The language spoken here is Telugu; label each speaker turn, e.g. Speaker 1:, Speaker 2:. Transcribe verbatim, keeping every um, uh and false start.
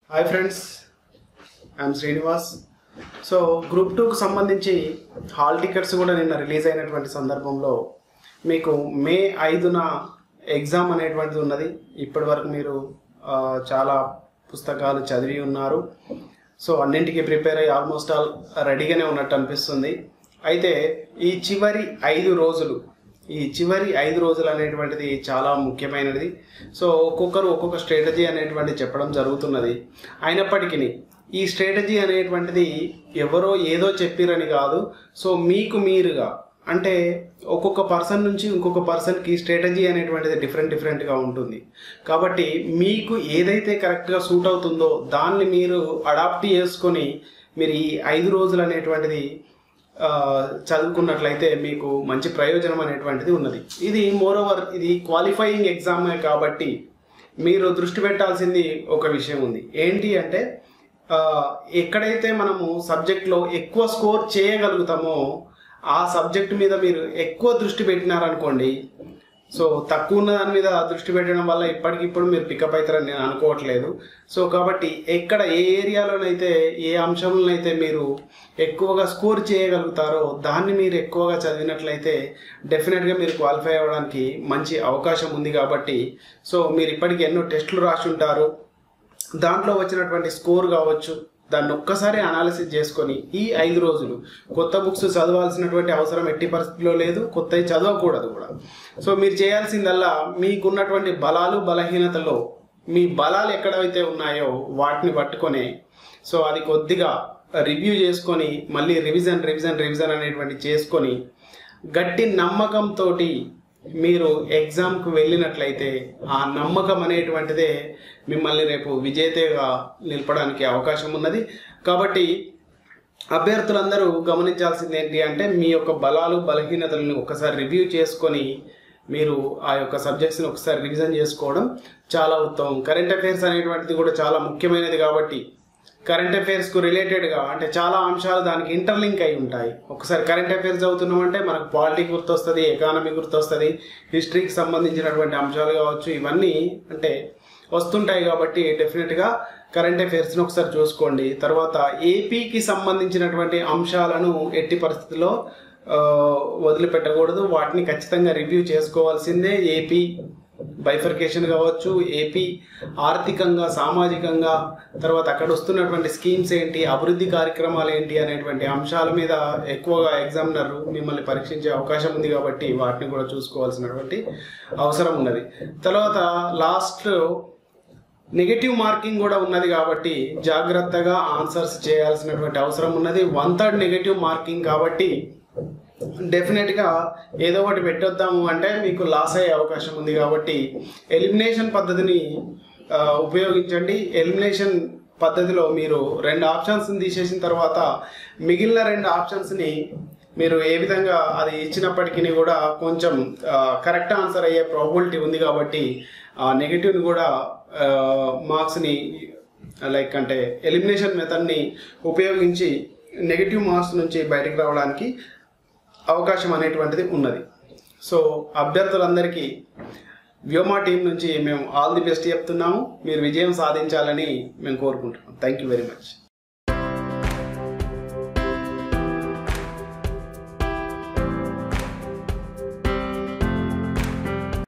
Speaker 1: Hi friends, I'm Srinivas. So group టూకు సంబంధించి హాల్ టికెట్స్ కూడా నిన్న రిలీజ్ అయినటువంటి సందర్భంలో మీకు మే ఐదున ఎగ్జామ్ అనేటువంటిది ఉన్నది. ఇప్పటి వరకు మీరు చాలా పుస్తకాలు చదివి ఉన్నారు. సో అన్నింటికి ప్రిపేర్ అయ్యి ఆల్మోస్ట్ ఆల్ రెడీగానే ఉన్నట్టు అనిపిస్తుంది. అయితే ఈ చివరి ఐదు రోజులు ఈ చివరి ఐదు రోజులు అనేటువంటిది చాలా ముఖ్యమైనది. సో ఒక్కొక్కరు ఒక్కొక్క స్ట్రాటజీ అనేటువంటి చెప్పడం జరుగుతున్నది. అయినప్పటికీ ఈ స్ట్రాటజీ అనేటువంటిది ఎవరో ఏదో చెప్పిరని కాదు. సో మీకు మీరుగా అంటే ఒక్కొక్క పర్సన్ నుంచి ఇంకొక పర్సన్కి స్ట్రాటజీ అనేటువంటిది డిఫరెంట్ డిఫరెంట్గా ఉంటుంది. కాబట్టి మీకు ఏదైతే కరెక్ట్గా సూట్ అవుతుందో దాన్ని మీరు అడాప్ట్ చేసుకొని మీరు ఈ ఐదు రోజులు అనేటువంటిది చదువుకున్నట్లయితే మీకు మంచి ప్రయోజనం అనేటువంటిది ఉన్నది. ఇది మోరోవర్ ఇది క్వాలిఫైయింగ్ ఎగ్జామ్ కాబట్టి మీరు దృష్టి పెట్టాల్సింది ఒక విషయం ఉంది. ఏంటి అంటే ఎక్కడైతే మనము సబ్జెక్ట్లో ఎక్కువ స్కోర్ చేయగలుగుతామో ఆ సబ్జెక్ట్ మీద మీరు ఎక్కువ దృష్టి పెట్టినారనుకోండి, సో తక్కువ ఉన్న దాని మీద దృష్టి పెట్టడం వల్ల ఇప్పటికిప్పుడు మీరు పికప్ అవుతారని నేను అనుకోవట్లేదు. సో కాబట్టి ఎక్కడ ఏ ఏరియాలోనైతే ఏ అంశంలోనైతే మీరు ఎక్కువగా స్కోర్ చేయగలుగుతారో దాన్ని మీరు ఎక్కువగా చదివినట్లయితే డెఫినెట్గా మీరు క్వాలిఫై అవ్వడానికి మంచి అవకాశం ఉంది. కాబట్టి సో మీరు ఇప్పటికీ ఎన్నో టెస్టులు రాసి ఉంటారు. దాంట్లో వచ్చినటువంటి స్కోర్ కావచ్చు, దాన్ని ఒక్కసారి అనాలిసిస్ చేసుకొని ఈ ఐదు రోజులు కొత్త బుక్స్ చదవాల్సినటువంటి అవసరం ఎట్టి పరిస్థితిలో లేదు, కొత్తవి చదవకూడదు కూడా. సో మీరు చేయాల్సిందల్లా మీకున్నటువంటి బలాలు బలహీనతలో మీ బలాలు ఎక్కడైతే ఉన్నాయో వాటిని పట్టుకొని సో అది కొద్దిగా రివ్యూ చేసుకొని మళ్ళీ రివిజన్ రివిజన్ రివిజన్ అనేటువంటి చేసుకొని గట్టి నమ్మకంతో మీరు ఎగ్జామ్కు వెళ్ళినట్లయితే ఆ నమ్మకం అనేటువంటిదే మిమ్మల్ని రేపు విజేతగా నిలపడానికి అవకాశం ఉన్నది. కాబట్టి అభ్యర్థులందరూ గమనించాల్సింది ఏంటి అంటే మీ యొక్క బలాలు బలహీనతలను ఒకసారి రివ్యూ చేసుకొని మీరు ఆ యొక్క సబ్జెక్ట్స్ని ఒకసారి రివిజన్ చేసుకోవడం చాలా ఉత్తమం. కరెంట్ అఫైర్స్ అనేటువంటిది కూడా చాలా ముఖ్యమైనది కాబట్టి కరెంట్ అఫైర్స్కు రిలేటెడ్గా అంటే చాలా అంశాలు దానికి ఇంటర్లింక్ అయి ఉంటాయి. ఒకసారి కరెంట్ అఫైర్స్ చదువుతున్నామంటే మనకు పాలిటిక్స్ గుర్తొస్తుంది, ఎకానమీ గుర్తొస్తుంది, హిస్టరీకి సంబంధించినటువంటి అంశాలు కావచ్చు, ఇవన్నీ అంటే వస్తుంటాయి. కాబట్టి డెఫినెట్గా కరెంట్ అఫైర్స్ని ఒకసారి చూసుకోండి. తర్వాత ఏపీకి సంబంధించినటువంటి అంశాలను ఎట్టి పరిస్థితుల్లో వదిలిపెట్టకూడదు, వాటిని ఖచ్చితంగా రివ్యూ చేసుకోవాల్సిందే. ఏపీ బైఫర్కేషన్ కావచ్చు, ఏపీ ఆర్థికంగా సామాజికంగా తర్వాత అక్కడ వస్తున్నటువంటి స్కీమ్స్ ఏంటి, అభివృద్ధి కార్యక్రమాలు ఏంటి అనేటువంటి అంశాల మీద ఎక్కువగా ఎగ్జామినర్ మిమ్మల్ని పరీక్షించే అవకాశం ఉంది. కాబట్టి వాటిని కూడా చూసుకోవాల్సినటువంటి అవసరం ఉన్నది. తర్వాత లాస్ట్ నెగటివ్ మార్కింగ్ కూడా ఉన్నది కాబట్టి జాగ్రత్తగా ఆన్సర్స్ చేయాల్సినటువంటి అవసరం ఉన్నది. వన్ థర్డ్ నెగటివ్ మార్కింగ్ కాబట్టి డెఫినెట్గా ఏదో ఒకటి పెట్టొద్దాము అంటే మీకు లాస్ అయ్యే అవకాశం ఉంది. కాబట్టి ఎలిమినేషన్ పద్ధతిని ఉపయోగించండి. ఎలిమినేషన్ పద్ధతిలో మీరు రెండు ఆప్షన్స్ని తీసేసిన తర్వాత మిగిలిన రెండు ఆప్షన్స్ని మీరు ఏ విధంగా అది ఇచ్చినప్పటికీ కూడా కొంచెం కరెక్ట్ ఆన్సర్ అయ్యే ప్రాబిలిటీ ఉంది. కాబట్టి ఆ నెగిటివ్ని కూడా మార్క్స్ని లైక్ అంటే ఎలిమినేషన్ మెథడ్ని ఉపయోగించి నెగిటివ్ మార్క్స్ నుంచి బయటకు రావడానికి అవకాశం అనేటువంటిది ఉన్నది. సో అభ్యర్థులందరికీ వ్యోమా టీం నుంచి మేము ఆల్ ది బెస్ట్ చెప్తున్నాము. మీరు విజయం సాధించాలని మేము కోరుకుంటున్నాం. Thank you very much.